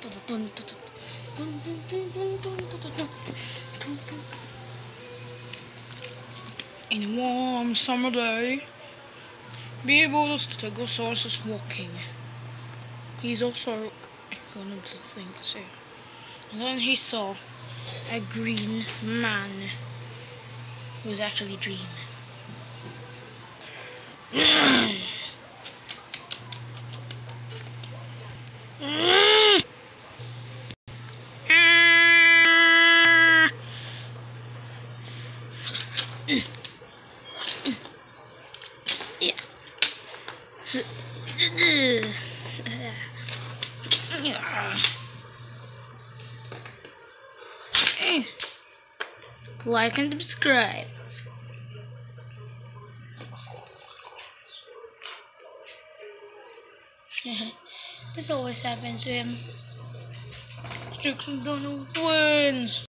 In a warm summer day, Stegosaurus is walking. He's also one of the things here. And then he saw a green man who was actually green. Like and subscribe. This always happens to him. Sticks and Dinos wins.